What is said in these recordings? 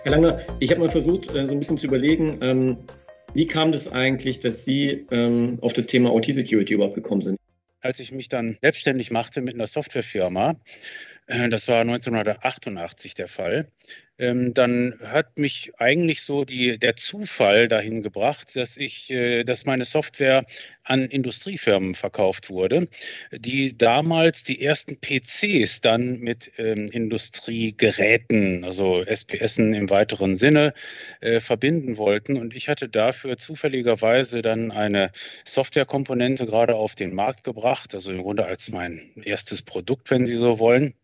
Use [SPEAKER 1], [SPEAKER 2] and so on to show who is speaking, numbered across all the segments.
[SPEAKER 1] Herr Langner, ich habe mal versucht, so ein bisschen zu überlegen, wie kam das eigentlich, dass Sie auf das Thema OT-Security überhaupt gekommen sind?
[SPEAKER 2] Als ich mich dann selbstständig machte mit einer Softwarefirma, das war 1988 der Fall, dann hat mich eigentlich so der Zufall dahin gebracht, dass meine Software an Industriefirmen verkauft wurde, die damals die ersten PCs dann mit Industriegeräten, also SPSen im weiteren Sinne, verbinden wollten. Und ich hatte dafür zufälligerweise dann eine Softwarekomponente gerade auf den Markt gebracht, also im Grunde als mein erstes Produkt, wenn Sie so wollen,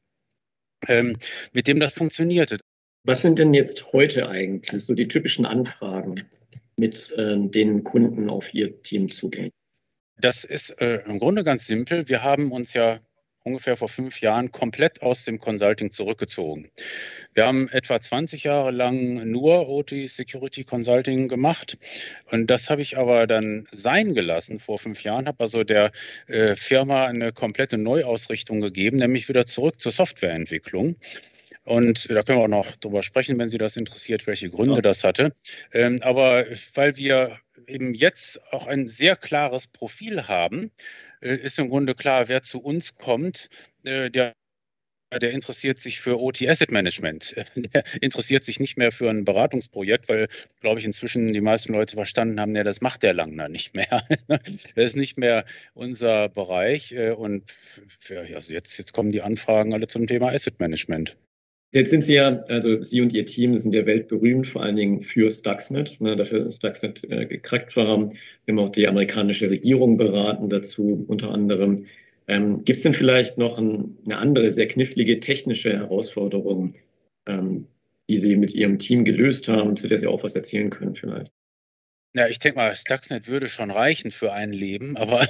[SPEAKER 2] mit dem das funktionierte.
[SPEAKER 1] Was sind denn jetzt heute eigentlich so die typischen Anfragen, mit denen Kunden auf Ihr Team zugehen?
[SPEAKER 2] Das ist im Grunde ganz simpel. Wir haben uns ja ungefähr vor 5 Jahren komplett aus dem Consulting zurückgezogen. Wir haben etwa 20 Jahre lang nur OT Security Consulting gemacht. Und das habe ich aber dann sein gelassen vor 5 Jahren, habe also der Firma eine komplette Neuausrichtung gegeben, nämlich wieder zurück zur Softwareentwicklung. Und da können wir auch noch drüber sprechen, wenn Sie das interessiert, welche Gründe das hatte. Aber weil wir eben jetzt auch ein sehr klares Profil haben, ist im Grunde klar, wer zu uns kommt, der interessiert sich für OT Asset Management. Der interessiert sich nicht mehr für ein Beratungsprojekt, weil, glaube ich, inzwischen die meisten Leute verstanden haben, ja, das macht der Langner nicht mehr. Das ist nicht mehr unser Bereich. Und also jetzt kommen die Anfragen alle zum Thema Asset Management.
[SPEAKER 1] Jetzt sind Sie ja, also Sie und Ihr Team sind ja weltberühmt, vor allen Dingen für Stuxnet, ne, dafür Stuxnet gecrackt haben. Wir haben auch die amerikanische Regierung beraten dazu, unter anderem. Gibt es denn vielleicht noch eine andere, sehr knifflige technische Herausforderung, die Sie mit Ihrem Team gelöst haben, zu der Sie auch was erzählen können vielleicht?
[SPEAKER 2] Ja, ich denke mal, Stuxnet würde schon reichen für ein Leben, aber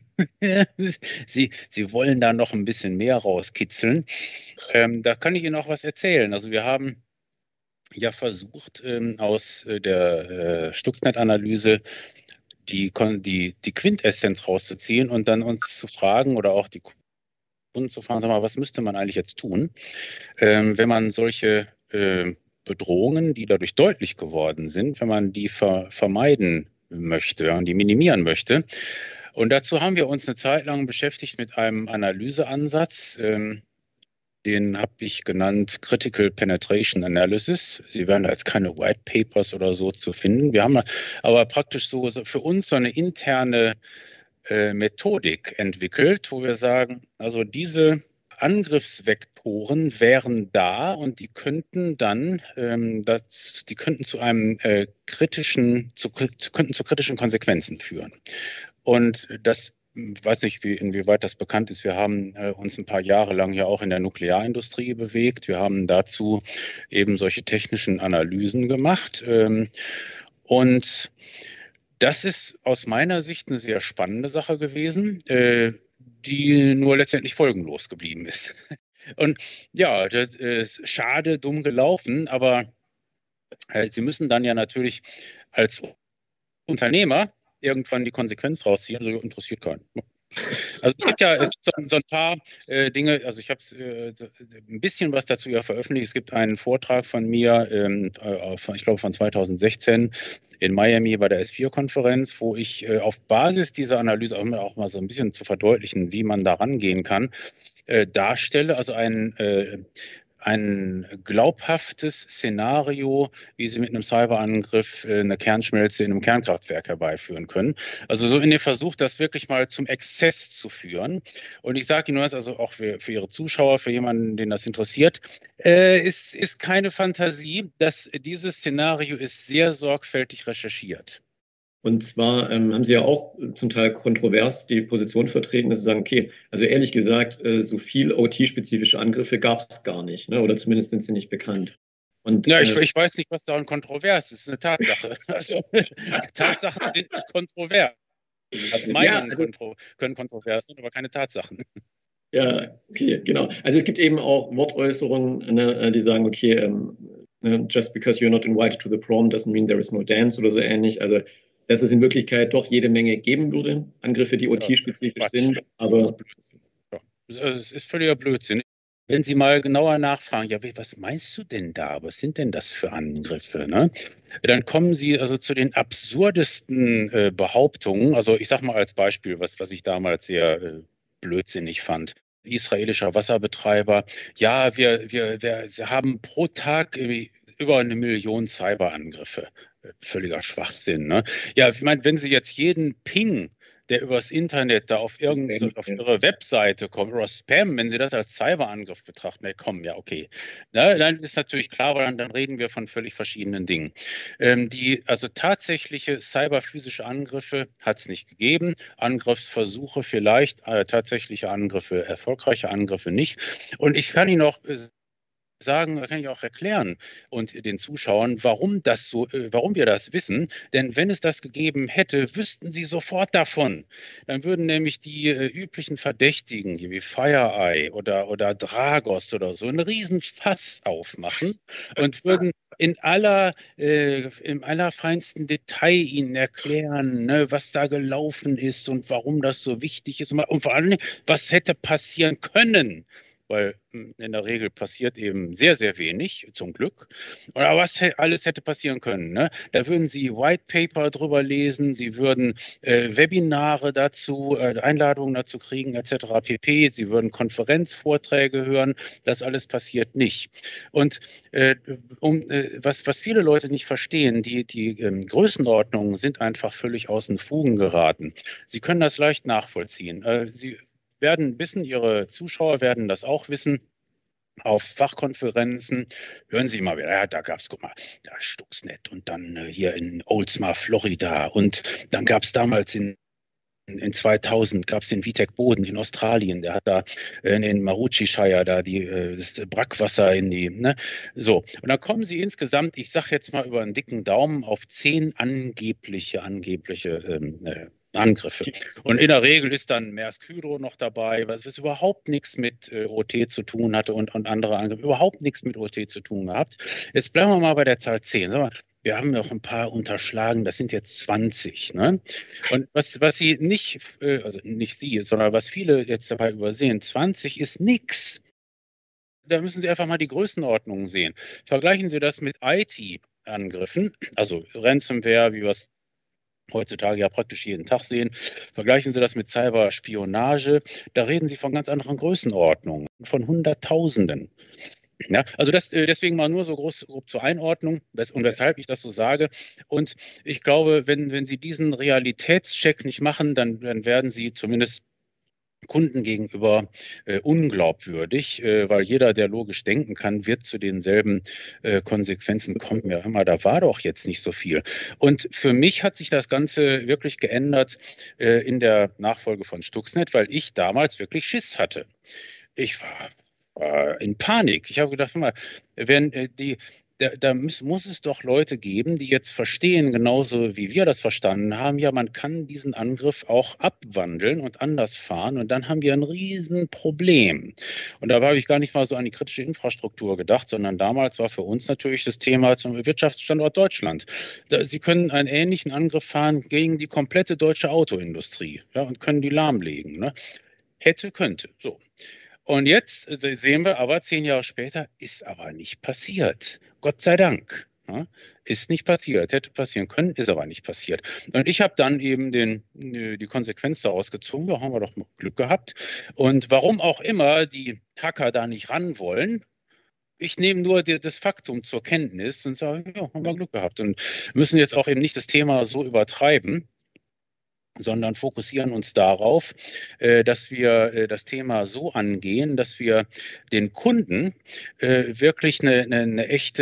[SPEAKER 2] Sie wollen da noch ein bisschen mehr rauskitzeln. Da kann ich Ihnen auch was erzählen. Also wir haben ja versucht, aus der Stuxnet-Analyse die Quintessenz rauszuziehen und dann uns zu fragen oder auch die Kunden zu fragen, sag mal, was müsste man eigentlich jetzt tun, wenn man solche Bedrohungen, die dadurch deutlich geworden sind, wenn man die vermeiden möchte und die minimieren möchte. Und dazu haben wir uns eine Zeit lang beschäftigt mit einem Analyseansatz. Den habe ich genannt Critical Penetration Analysis. Sie werden da jetzt keine White Papers oder so zu finden. Wir haben aber praktisch so für uns so eine interne Methodik entwickelt, wo wir sagen, also diese Angriffsvektoren wären da und die könnten dann, die könnten zu einem könnten zu kritischen Konsequenzen führen. Und das weiß nicht, inwieweit das bekannt ist. Wir haben uns ein paar Jahre lang ja auch in der Nuklearindustrie bewegt. Wir haben dazu eben solche technischen Analysen gemacht. Und das ist aus meiner Sicht eine sehr spannende Sache gewesen, die nur letztendlich folgenlos geblieben ist. Und ja, das ist schade, dumm gelaufen, aber Sie müssen dann ja natürlich als Unternehmer irgendwann die Konsequenz rausziehen, also interessiert keinen. Also es gibt so ein paar Dinge, also ich habe ein bisschen was dazu ja veröffentlicht. Es gibt einen Vortrag von mir, ich glaube von 2016 in Miami bei der S4-Konferenz, wo ich auf Basis dieser Analyse auch mal so ein bisschen zu verdeutlichen, wie man da rangehen kann, darstelle, also ein glaubhaftes Szenario, wie Sie mit einem Cyberangriff eine Kernschmelze in einem Kernkraftwerk herbeiführen können. Also so in dem Versuch, das wirklich mal zum Exzess zu führen. Und ich sage Ihnen das also auch für Ihre Zuschauer, für jemanden, den das interessiert, ist keine Fantasie. Dieses Szenario ist sehr sorgfältig recherchiert.
[SPEAKER 1] Und zwar haben Sie ja auch zum Teil kontrovers die Position vertreten, dass Sie sagen, okay, also ehrlich gesagt, so viel OT-spezifische Angriffe gab es gar nicht, ne? Oder zumindest sind sie nicht bekannt. Und,
[SPEAKER 2] ja, ich weiß nicht, was daran kontrovers ist. Das ist eine Tatsache. Also, Tatsachen sind nicht kontrovers. Also Meinungen können kontrovers sein, aber keine Tatsachen.
[SPEAKER 1] Ja, okay, genau. Also es gibt eben auch Wortäußerungen, ne, die sagen, okay, just because you're not invited to the prom doesn't mean there is no dance oder so ähnlich. Also dass es in Wirklichkeit doch jede Menge geben würde, Angriffe, die OT-spezifisch sind, aber
[SPEAKER 2] ja, es ist völliger Blödsinn. wenn Sie mal genauer nachfragen, ja, was meinst du denn da? Was sind denn das für Angriffe? Ne? Dann kommen Sie also zu den absurdesten Behauptungen. Also ich sage mal als Beispiel, was ich damals sehr blödsinnig fand. Israelischer Wasserbetreiber, ja, wir haben pro Tag über 1 Million Cyberangriffe. Völliger Schwachsinn. Ne? Ja, ich meine, wenn Sie jetzt jeden Ping, der übers Internet da auf Ihre Webseite kommt, oder Spam, wenn Sie das als Cyberangriff betrachten, ja komm, ja, okay. Na, dann ist natürlich klar, weil dann reden wir von völlig verschiedenen Dingen. Also tatsächliche cyberphysische Angriffe hat es nicht gegeben. Angriffsversuche vielleicht, tatsächliche Angriffe, erfolgreiche Angriffe nicht. Und ich kann Ihnen auch sagen, kann ich auch erklären und den Zuschauern, warum wir das wissen. Denn wenn es das gegeben hätte, wüssten sie sofort davon. Dann würden nämlich die üblichen Verdächtigen, wie FireEye oder Dragos oder so, einen riesen Fass aufmachen und würden im allerfeinsten Detail Ihnen erklären, ne, was da gelaufen ist und warum das so wichtig ist und vor allem, was hätte passieren können. Weil in der Regel passiert eben sehr, sehr wenig, zum Glück. Aber was alles hätte passieren können. Ne? Da würden Sie White Paper drüber lesen, Sie würden Webinare dazu, Einladungen dazu kriegen, etc. pp. Sie würden Konferenzvorträge hören. Das alles passiert nicht. Und was viele Leute nicht verstehen, die Größenordnungen sind einfach völlig aus den Fugen geraten. Sie können das leicht nachvollziehen. Sie werden wissen, Ihre Zuschauer werden das auch wissen. Auf Fachkonferenzen hören Sie mal wieder, ja, da gab es, guck mal, da Stuxnet und dann hier in Oldsmar, Florida und dann gab es damals in 2000 gab es den Vitek Boden in Australien, der hat da in den Maroochydore da das Brackwasser in die, ne? So, und dann kommen Sie insgesamt, ich sage jetzt mal über einen dicken Daumen, auf 10 angebliche Angriffe. Und in der Regel ist dann Maersk Hydro noch dabei, was überhaupt nichts mit OT zu tun hatte und andere Angriffe, überhaupt nichts mit OT zu tun gehabt. Jetzt bleiben wir mal bei der Zahl 10. Sag mal, wir haben noch ein paar unterschlagen, das sind jetzt 20. Ne? Und was Sie nicht, also nicht Sie, sondern was viele jetzt dabei übersehen, 20 ist nichts. Da müssen Sie einfach mal die Größenordnungen sehen. Vergleichen Sie das mit IT-Angriffen, also Ransomware, wie wir es heutzutage ja praktisch jeden Tag sehen. Vergleichen Sie das mit Cyberspionage, da reden Sie von ganz anderen Größenordnungen, von Hunderttausenden. Ja, also deswegen mal nur so grob zur Einordnung und weshalb ich das so sage. Und ich glaube, wenn Sie diesen Realitätscheck nicht machen, dann werden Sie zumindest Kunden gegenüber unglaubwürdig, weil jeder, der logisch denken kann, wird zu denselben Konsequenzen kommen. Ja, hör mal, da war doch jetzt nicht so viel. Und für mich hat sich das Ganze wirklich geändert in der Nachfolge von Stuxnet, weil ich damals wirklich Schiss hatte. Ich war in Panik. Ich habe gedacht, mal, wenn da muss es doch Leute geben, die jetzt verstehen, genauso wie wir das verstanden haben, ja, man kann diesen Angriff auch abwandeln und anders fahren und dann haben wir ein Riesenproblem. Und dabei habe ich gar nicht mal so an die kritische Infrastruktur gedacht, sondern damals war für uns natürlich das Thema zum Wirtschaftsstandort Deutschland. Sie können einen ähnlichen Angriff fahren gegen die komplette deutsche Autoindustrie, ja, und können die lahmlegen. Ne? Hätte, könnte, so. Und jetzt sehen wir aber, 10 Jahre später, ist aber nicht passiert. Gott sei Dank. Ja, ist nicht passiert. Hätte passieren können, ist aber nicht passiert. Und ich habe dann eben die Konsequenz daraus gezogen, da haben wir doch Glück gehabt. Und warum auch immer die Hacker da nicht ran wollen, ich nehme nur das Faktum zur Kenntnis und sage, ja, haben wir Glück gehabt. Und müssen jetzt auch eben nicht das Thema so übertreiben, sondern fokussieren uns darauf, dass wir das Thema so angehen, dass wir den Kunden wirklich einen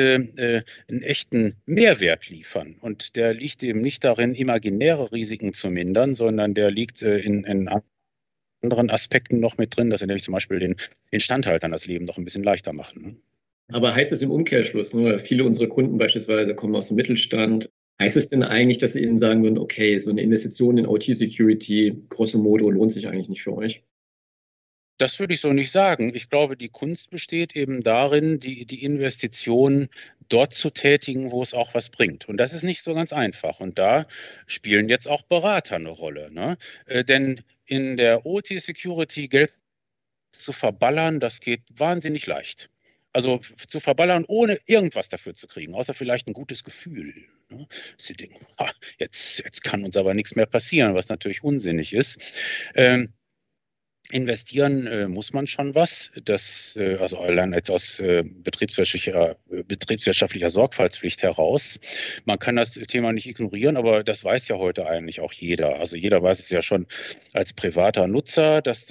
[SPEAKER 2] echten Mehrwert liefern. Und der liegt eben nicht darin, imaginäre Risiken zu mindern, sondern der liegt in anderen Aspekten noch mit drin, dass wir nämlich zum Beispiel den Instandhaltern das Leben noch ein bisschen leichter machen. Ne?
[SPEAKER 1] Aber heißt es im Umkehrschluss, ne, viele unserer Kunden beispielsweise kommen aus dem Mittelstand, heißt es denn eigentlich, dass Sie Ihnen sagen würden, okay, so eine Investition in OT-Security, grosso modo, lohnt sich eigentlich nicht für euch?
[SPEAKER 2] Das würde ich so nicht sagen. Ich glaube, die Kunst besteht eben darin, die Investitionen dort zu tätigen, wo es auch was bringt. Und das ist nicht so ganz einfach. Und da spielen jetzt auch Berater eine Rolle. Ne? Denn in der OT-Security gelten zu verballern, das geht wahnsinnig leicht. Also zu verballern, ohne irgendwas dafür zu kriegen, außer vielleicht ein gutes Gefühl. Ne? Sie denken, jetzt kann uns aber nichts mehr passieren, was natürlich unsinnig ist. Investieren muss man schon was. Also allein jetzt aus betriebswirtschaftlicher Sorgfaltspflicht heraus. Man kann das Thema nicht ignorieren, aber das weiß ja heute eigentlich auch jeder. Also jeder weiß es ja schon als privater Nutzer, dass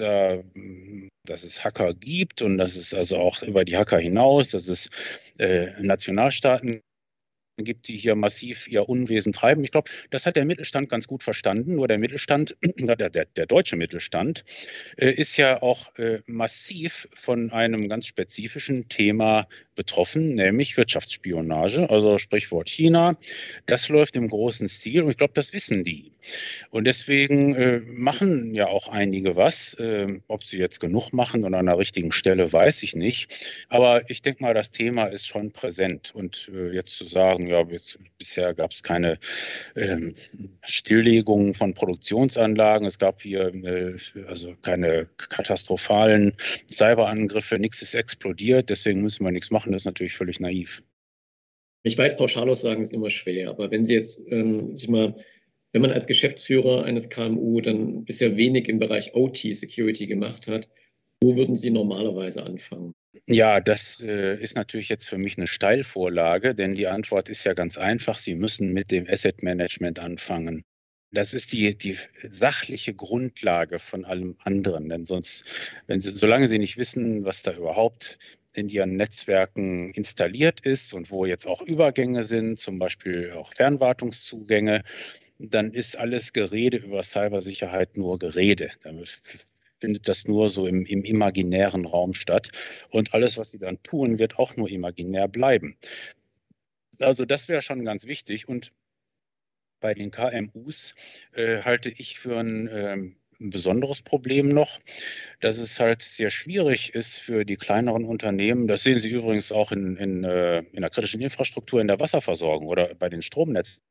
[SPEAKER 2] es Hacker gibt und dass es also auch über die Hacker hinaus, dass es Nationalstaaten gibt, die hier massiv ihr Unwesen treiben. Ich glaube, das hat der Mittelstand ganz gut verstanden. Nur der Mittelstand, der deutsche Mittelstand, ist ja auch massiv von einem ganz spezifischen Thema betroffen, nämlich Wirtschaftsspionage, also Sprichwort China. Das läuft im großen Stil und ich glaube, das wissen die. Und deswegen machen ja auch einige was. Ob sie jetzt genug machen und an der richtigen Stelle, weiß ich nicht. Aber ich denke mal, das Thema ist schon präsent. Und jetzt zu sagen, ja, bisher gab es keine Stilllegung von Produktionsanlagen, es gab hier also keine katastrophalen Cyberangriffe, nichts ist explodiert, deswegen müssen wir nichts machen, das ist natürlich völlig naiv.
[SPEAKER 1] Ich weiß, Pauschalaussagen ist immer schwer, aber wenn Sie jetzt wenn man als Geschäftsführer eines KMU dann bisher wenig im Bereich OT-Security gemacht hat, wo würden Sie normalerweise anfangen?
[SPEAKER 2] Ja, das ist natürlich jetzt für mich eine Steilvorlage, denn die Antwort ist ja ganz einfach. Sie müssen mit dem Asset Management anfangen. Das ist die sachliche Grundlage von allem anderen. Denn sonst, solange Sie nicht wissen, was da überhaupt in Ihren Netzwerken installiert ist und wo jetzt auch Übergänge sind, zum Beispiel auch Fernwartungszugänge, dann ist alles Gerede über Cybersicherheit nur Gerede. Da findet das nur so im imaginären Raum statt. Und alles, was Sie dann tun, wird auch nur imaginär bleiben. Also das wäre schon ganz wichtig. Und bei den KMUs halte ich für ein besonderes Problem noch, dass es halt sehr schwierig ist für die kleineren Unternehmen. Das sehen Sie übrigens auch in der kritischen Infrastruktur, in der Wasserversorgung oder bei den Stromnetzbetreibern,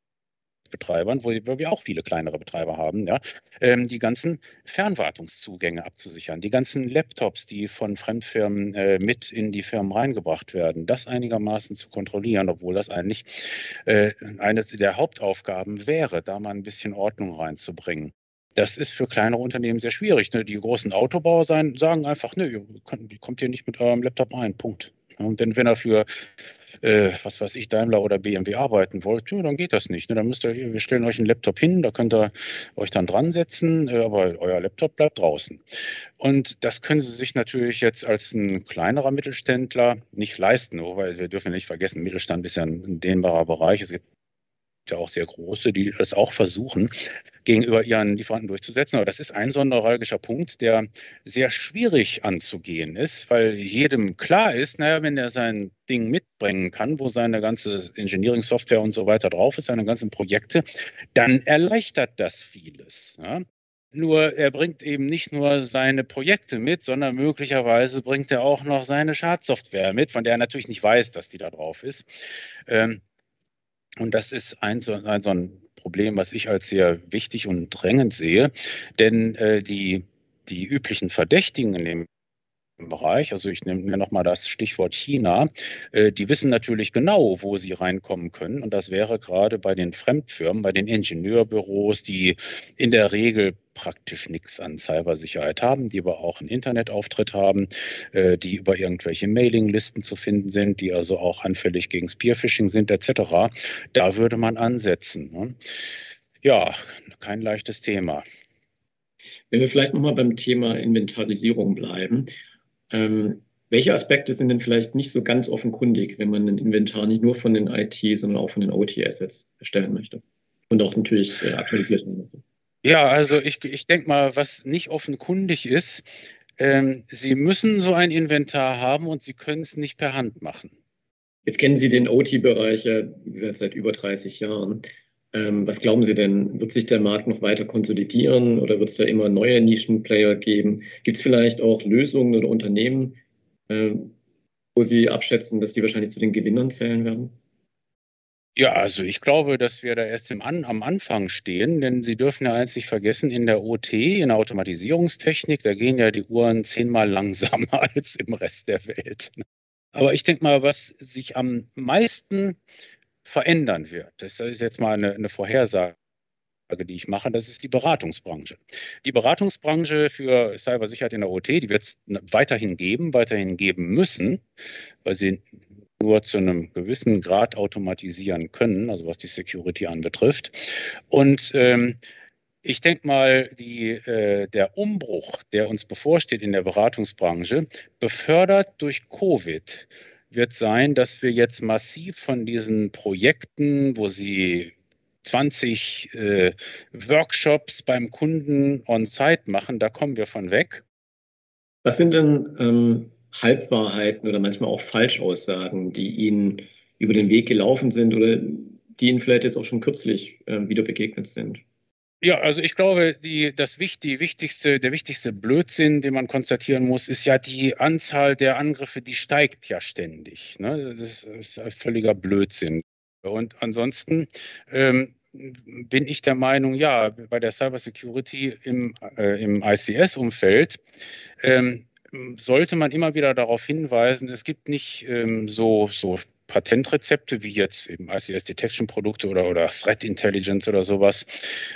[SPEAKER 2] wo wir auch viele kleinere Betreiber haben, ja, die ganzen Fernwartungszugänge abzusichern, die ganzen Laptops, die von Fremdfirmen mit in die Firmen reingebracht werden, das einigermaßen zu kontrollieren, obwohl das eigentlich eines der Hauptaufgaben wäre, da mal ein bisschen Ordnung reinzubringen. Das ist für kleinere Unternehmen sehr schwierig. Ne? Die großen Autobauer sagen einfach, nö, ihr kommt hier nicht mit eurem Laptop rein, Punkt. Und wenn er für was weiß ich, Daimler oder BMW arbeiten wollt, ja, dann geht das nicht. Ne? Dann wir stellen euch einen Laptop hin, da könnt ihr euch dann dran setzen, aber euer Laptop bleibt draußen. Und das können Sie sich natürlich jetzt als ein kleinerer Mittelständler nicht leisten, weil wir dürfen nicht vergessen, Mittelstand ist ja ein dehnbarer Bereich. Es gibt ja auch sehr große, die das auch versuchen, gegenüber ihren Lieferanten durchzusetzen. Aber das ist ein so neuralgischer Punkt, der sehr schwierig anzugehen ist, weil jedem klar ist, naja, wenn er sein Ding mitbringen kann, wo seine ganze Engineering-Software und so weiter drauf ist, seine ganzen Projekte, dann erleichtert das vieles. Ja? Nur er bringt eben nicht nur seine Projekte mit, sondern möglicherweise bringt er auch noch seine Schadsoftware mit, von der er natürlich nicht weiß, dass die da drauf ist. Und das ist so ein Problem, was ich als sehr wichtig und drängend sehe. Denn die üblichen Verdächtigen in dem Bereich, also ich nehme mir nochmal das Stichwort China, die wissen natürlich genau, wo sie reinkommen können. Und das wäre gerade bei den Fremdfirmen, bei den Ingenieurbüros, die in der Regel praktisch nichts an Cybersicherheit haben, die aber auch einen Internetauftritt haben, die über irgendwelche Mailinglisten zu finden sind, die also auch anfällig gegen Spearphishing sind, etc. Da würde man ansetzen. Ne? Ja, kein leichtes Thema.
[SPEAKER 1] Wenn wir vielleicht nochmal beim Thema Inventarisierung bleiben, welche Aspekte sind denn vielleicht nicht so ganz offenkundig, wenn man ein Inventar nicht nur von den IT, sondern auch von den OT-Assets erstellen möchte und auch natürlich aktualisieren möchte?
[SPEAKER 2] Ja, also ich denke mal, was nicht offenkundig ist, Sie müssen so ein Inventar haben und Sie können es nicht per Hand machen.
[SPEAKER 1] Jetzt kennen Sie den OT-Bereich ja, wie gesagt, seit über 30 Jahren. Was glauben Sie denn? Wird sich der Markt noch weiter konsolidieren oder wird es da immer neue Nischenplayer geben? Gibt es vielleicht auch Lösungen oder Unternehmen, wo Sie abschätzen, dass die wahrscheinlich zu den Gewinnern zählen werden?
[SPEAKER 2] Ja, also ich glaube, dass wir da erst am Anfang stehen, denn Sie dürfen ja eins nicht vergessen, in der OT, in der Automatisierungstechnik, da gehen ja die Uhren 10-mal langsamer als im Rest der Welt. Aber ich denke mal, was sich am meisten verändern wird, das ist jetzt mal eine Vorhersage, die ich mache, das ist die Beratungsbranche. Die Beratungsbranche für Cybersicherheit in der OT, die wird es weiterhin geben müssen, weil sie nur zu einem gewissen Grad automatisieren können, also was die Security anbetrifft. Und ich denke mal, der Umbruch, der uns bevorsteht in der Beratungsbranche, befördert durch Covid, wird sein, dass wir jetzt massiv von diesen Projekten, wo Sie 20 Workshops beim Kunden on-site machen, da kommen wir von weg.
[SPEAKER 1] Was sind denn Halbwahrheiten oder manchmal auch Falschaussagen, die Ihnen über den Weg gelaufen sind oder die Ihnen vielleicht jetzt auch schon kürzlich wieder begegnet sind?
[SPEAKER 2] Ja, also ich glaube, der wichtigste Blödsinn, den man konstatieren muss, ist ja die Anzahl der Angriffe, die steigt ja ständig. Ne? Das ist ein völliger Blödsinn. Und ansonsten bin ich der Meinung, ja, bei der Cybersecurity im ICS-Umfeld sollte man immer wieder darauf hinweisen, es gibt nicht so Patentrezepte wie jetzt eben ICS-Detection-Produkte oder Threat Intelligence oder sowas,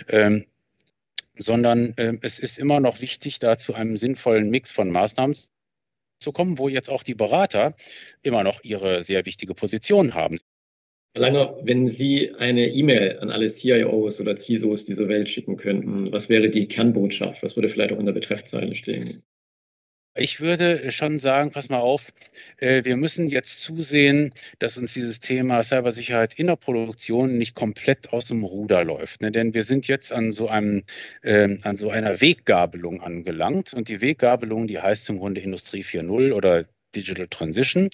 [SPEAKER 2] sondern es ist immer noch wichtig, da zu einem sinnvollen Mix von Maßnahmen zu kommen, wo jetzt auch die Berater immer noch ihre sehr wichtige Position haben.
[SPEAKER 1] Herr Langer, wenn Sie eine E-Mail an alle CIOs oder CISOs dieser Welt schicken könnten, was wäre die Kernbotschaft? Was würde vielleicht auch in der Betreffzeile stehen?
[SPEAKER 2] Ich würde schon sagen, pass mal auf, wir müssen jetzt zusehen, dass uns dieses Thema Cybersicherheit in der Produktion nicht komplett aus dem Ruder läuft. Ne? Denn wir sind jetzt an so einer Weggabelung angelangt. Und die Weggabelung, die heißt im Grunde Industrie 4.0 oder Digital Transition.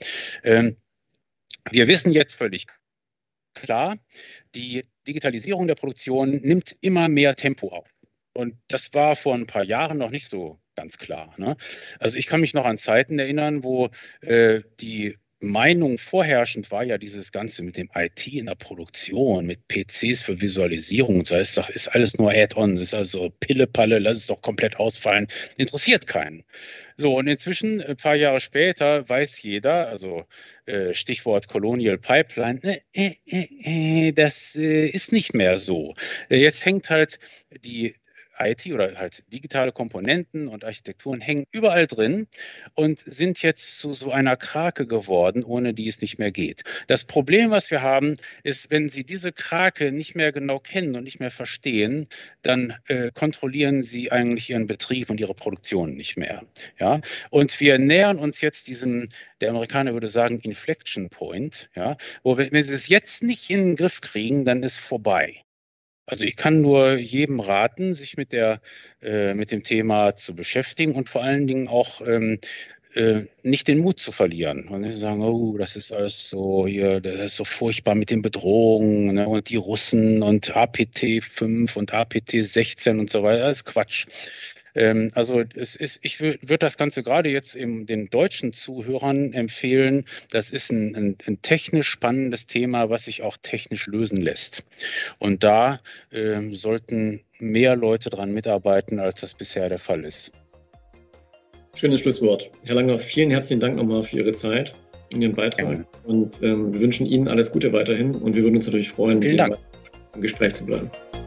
[SPEAKER 2] Wir wissen jetzt völlig klar, die Digitalisierung der Produktion nimmt immer mehr Tempo auf. Und das war vor ein paar Jahren noch nicht so ganz klar. Ne? Also ich kann mich noch an Zeiten erinnern, wo die Meinung vorherrschend war, ja dieses Ganze mit dem IT in der Produktion, mit PCs für Visualisierung, so ist alles nur Add-on, ist also Pille-Palle, lass es doch komplett ausfallen, interessiert keinen. So, und inzwischen, ein paar Jahre später, weiß jeder, also Stichwort Colonial Pipeline, das ist nicht mehr so. Jetzt hängt halt die IT oder halt digitale Komponenten und Architekturen hängen überall drin und sind jetzt zu so einer Krake geworden, ohne die es nicht mehr geht. Das Problem, was wir haben, ist, wenn Sie diese Krake nicht mehr genau kennen und nicht mehr verstehen, dann kontrollieren Sie eigentlich Ihren Betrieb und Ihre Produktion nicht mehr. Ja? Und wir nähern uns jetzt diesem, der Amerikaner würde sagen, Inflection Point, ja? Wo wenn Sie es jetzt nicht in den Griff kriegen, dann ist vorbei. Also ich kann nur jedem raten, sich mit dem Thema zu beschäftigen und vor allen Dingen auch nicht den Mut zu verlieren. Und nicht sagen, oh, das ist alles so hier, das ist so furchtbar mit den Bedrohungen, ne, und die Russen und APT5 und APT16 und so weiter, das ist Quatsch. Also ich würde das Ganze gerade jetzt den deutschen Zuhörern empfehlen. Das ist ein technisch spannendes Thema, was sich auch technisch lösen lässt. Und da sollten mehr Leute dran mitarbeiten, als das bisher der Fall ist.
[SPEAKER 1] Schönes Schlusswort. Herr Langer, vielen herzlichen Dank nochmal für Ihre Zeit und Ihren Beitrag. Gerne. Und wir wünschen Ihnen alles Gute weiterhin und wir würden uns natürlich freuen, mit Ihnen im Gespräch zu bleiben.